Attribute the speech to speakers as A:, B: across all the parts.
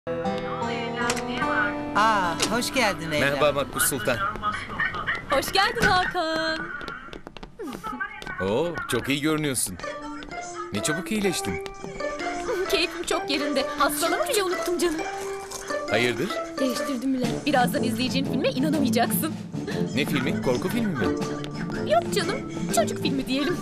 A: Hoş geldin evlat.
B: Merhaba Makbuz Sultan.
C: Hoş geldin Hakan.
B: Oo, çok iyi görünüyorsun. Ne çabuk iyileştin.
C: Keyfim çok yerinde. Hastalığımı bile unuttum canım.
B: Hayırdır?
C: Değiştirdim bile. Birazdan izleyeceğin filme inanamayacaksın.
B: Ne filmi? Korku filmi mi?
C: Yok canım. Çocuk filmi diyelim.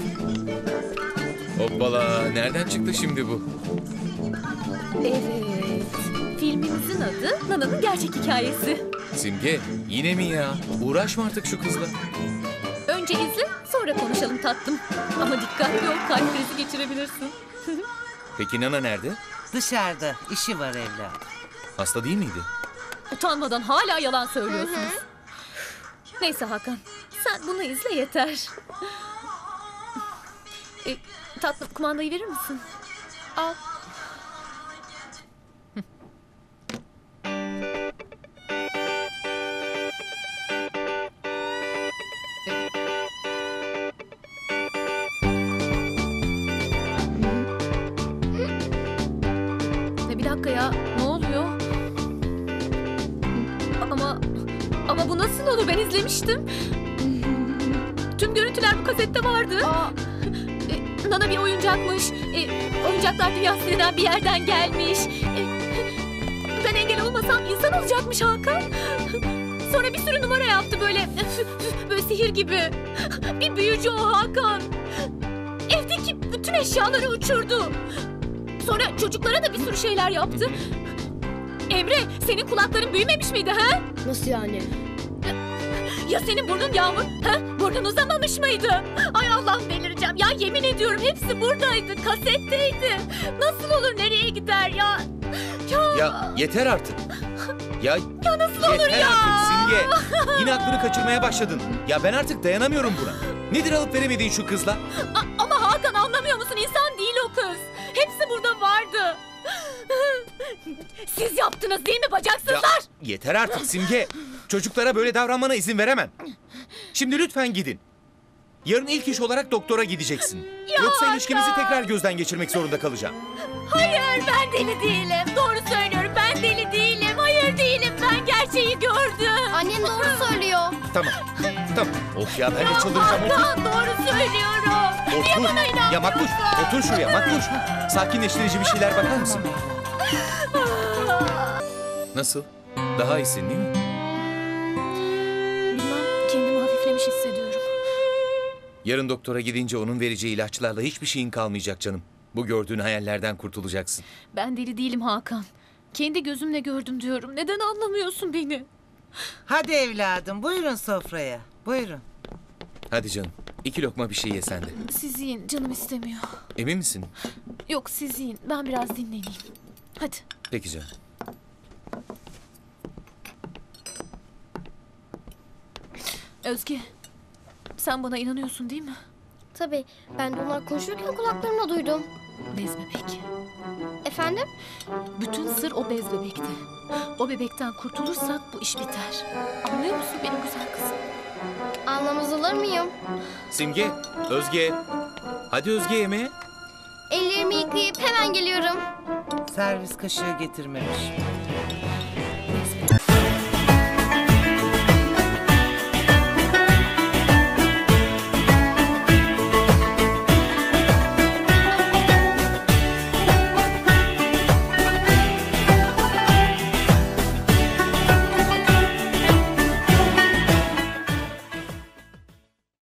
B: Hoppala, nereden çıktı şimdi bu?
C: Evet. Filmimizin adı Nana'nın gerçek hikayesi.
B: Simge, yine mi ya? Uğraşma artık şu kızla.
C: Önce izle, sonra konuşalım tatlım. Ama dikkatli ol, kalp krizi geçirebilirsin.
B: Peki Nana nerede?
A: Dışarıda işi var evlat.
B: Hasta değil miydi?
C: Utanmadan hala yalan söylüyorsunuz. Neyse Hakan, sen bunu izle yeter. Tatlım, kumandayı verir misin? Al. Bir dakika ya, ne oluyor? Ama bu nasıl olur? Ben izlemiştim. Tüm görüntüler bu kasette vardı. Nana bir oyuncakmış. Oyuncaklar dünyası denen bir yerden gelmiş. Ben engel olmasam insan olacakmış Hakan. Sonra bir sürü numara yaptı böyle. Böyle sihir gibi. Bir büyücü o Hakan. Evdeki bütün eşyaları uçurdu. Sonra çocuklara da bir sürü şeyler yaptı. Emre, senin kulakların büyümemiş miydi ha?
D: Nasıl yani?
C: Ya senin burnun Yağmur? Ha? Burnun uzamamış mıydı? Ay Allah'ım delireceğim. Ya yemin ediyorum hepsi buradaydı. Kasetteydi. Nasıl olur, nereye gider ya?
B: Ya yeter artık. Ya
C: Nasıl olur
B: yeter
C: ya?
B: artık Simge. Yine aklını kaçırmaya başladın. Ya ben artık dayanamıyorum buna. Nedir alıp veremediğin şu kızla?
C: Ama Hakan, anlamıyor musun? İnsan değil o kız. Hepsi burada vardı. Siz yaptınız değil mi bacaksızlar?
B: Ya, yeter artık Simge. Çocuklara böyle davranmana izin veremem. Şimdi lütfen gidin. Yarın ilk iş olarak doktora gideceksin. Yoksa ilişkimizi tekrar gözden geçirmek zorunda kalacağım.
C: Hayır, ben deli değilim. Doğru söylüyorum, ben deli değilim. Hayır değilim, ben gerçeği gördüm.
D: Annen doğru söylüyor.
B: Tamam. Tamam. Of ya, ben de çıldıracağım. Otur.
C: Hakan, doğru söylüyorum. Niye
B: Otur.
C: bana inanmıyorsun?
B: Ya Makbuş, otur şuraya Makbuş. Sakinleştirici bir şeyler bakar mısın? Nasıl? Daha iyisin değil mi?
C: Bilmem, kendimi hafiflemiş hissediyorum.
B: Yarın doktora gidince onun vereceği ilaçlarla hiçbir şeyin kalmayacak canım. Bu gördüğün hayallerden kurtulacaksın.
C: Ben deli değilim Hakan. Kendi gözümle gördüm diyorum. Neden anlamıyorsun beni?
A: Hadi evladım, buyurun sofraya. Buyurun.
B: Hadi canım. 2 lokma bir şey ye sen de.
C: Siz yiyin, canım istemiyor.
B: Emin misin?
C: Yok, siz yiyin, ben biraz dinleneyim. Hadi.
B: Peki canım.
C: Özge, sen bana inanıyorsun değil mi?
D: Tabii, ben de onlar konuşurken kulaklarımla duydum.
C: Bez bebek.
D: Efendim?
C: Bütün sır o bez bebekti. O bebekten kurtulursak bu iş biter. Anlıyor musun benim güzel kızım?
D: Anlamaz olur muyum?
B: Simge, Özge. Hadi Özge yemeğe.
D: Ellerimi yıkayıp hemen geliyorum.
A: Servis kaşığı getirmemiş.